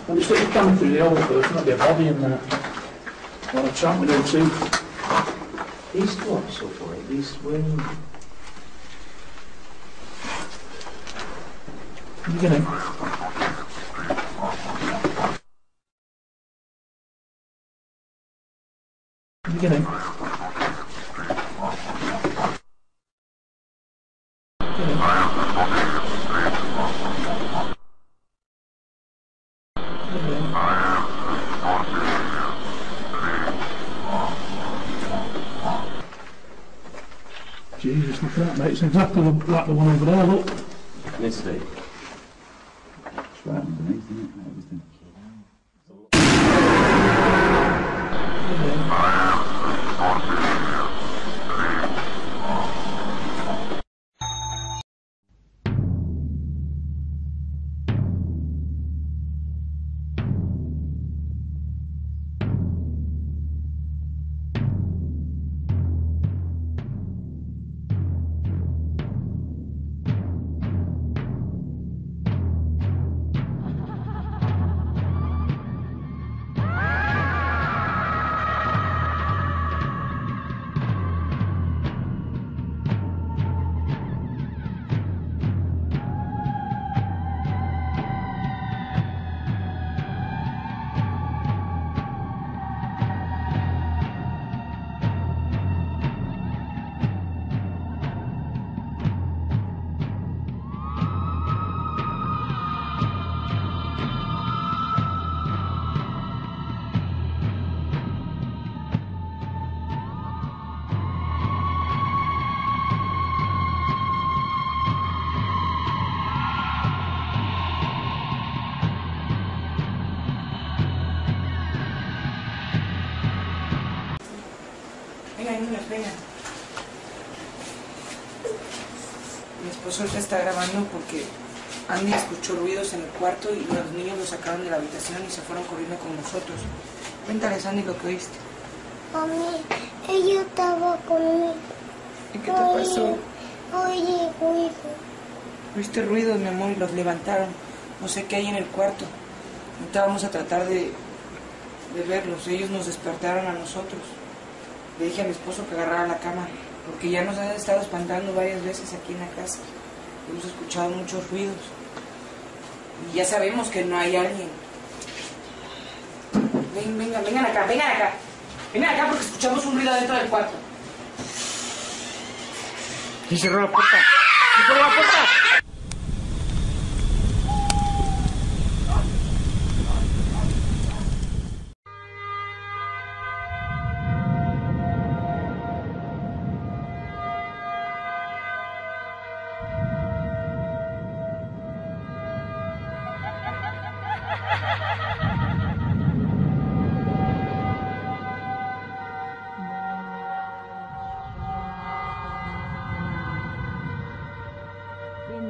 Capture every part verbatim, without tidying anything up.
I'm just looking coming through the old book, might be a body in there. What a chap with them too. East what, so far? East wind? You get in. You get in. Get in. Jesus, look at that, mate. It's exactly like the one over there, look. This day. It's right underneath, isn't it? Everything. Venga, niños, venga. Mi esposo ahorita está grabando porque Andy escuchó ruidos en el cuarto y los niños lo sacaron de la habitación y se fueron corriendo con nosotros. Cuéntales, Andy, lo que oíste. Mami, ella estaba conmigo. ¿Y qué te pasó? Oye, ruido. Oíste ruidos, mi amor, y los levantaron. No sé qué hay en el cuarto. Ahorita vamos a tratar de, de verlos. Ellos nos despertaron a nosotros. Le dije a mi esposo que agarrara la cámara, porque ya nos han estado espantando varias veces aquí en la casa. Hemos escuchado muchos ruidos. Y ya sabemos que no hay alguien. Ven, vengan, vengan acá, vengan acá. Vengan acá porque escuchamos un ruido dentro del cuarto. Y cerró la puerta. ¡Y cerró la puerta! Ven,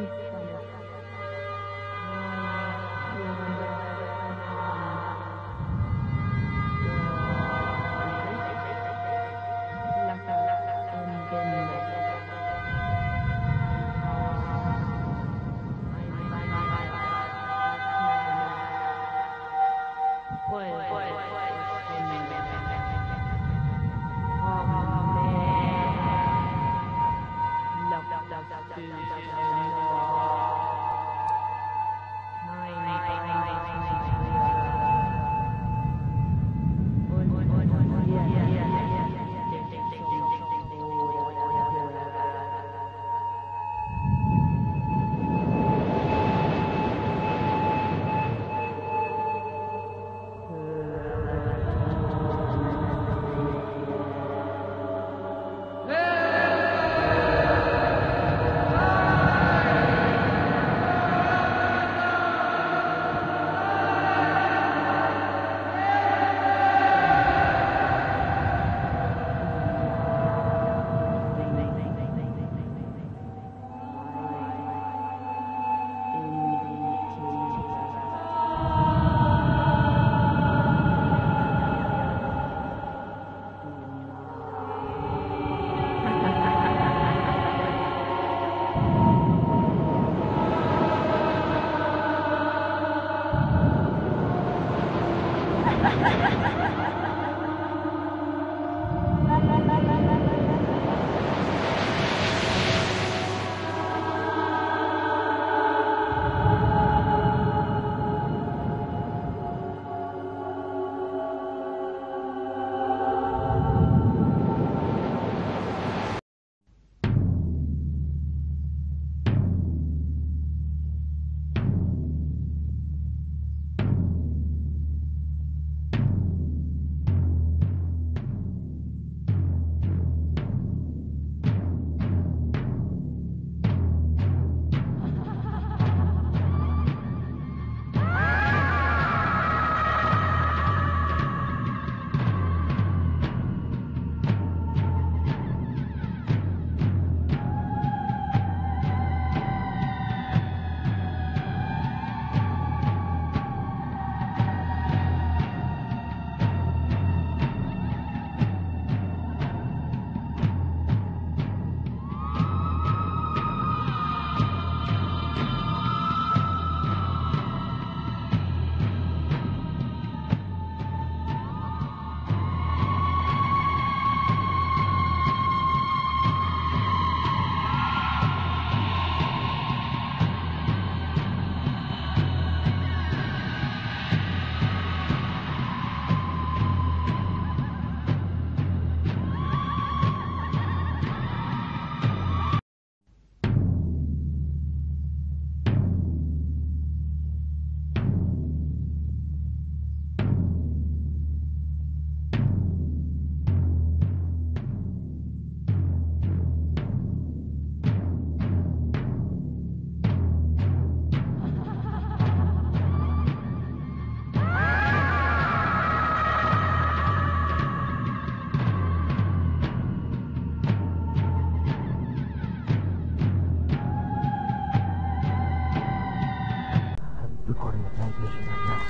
recording the night vision right now.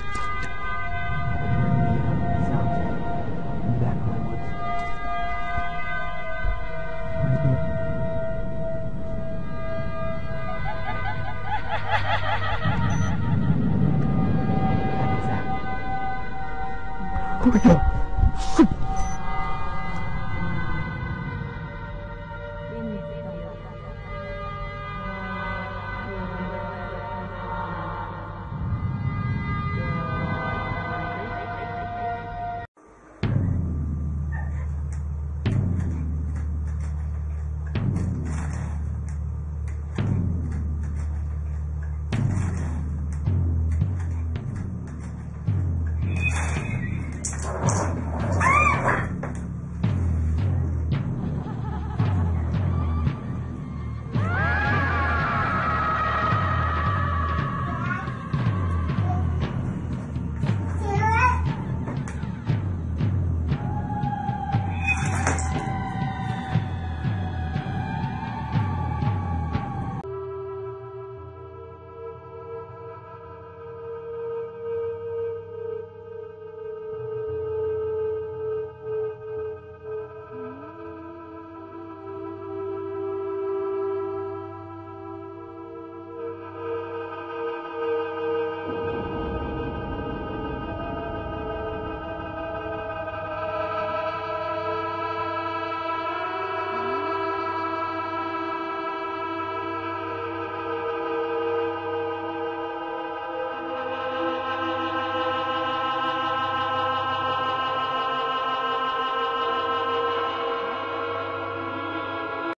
I'm hearing the sounds in the back of the woods. Right there. What was that? Oh my God!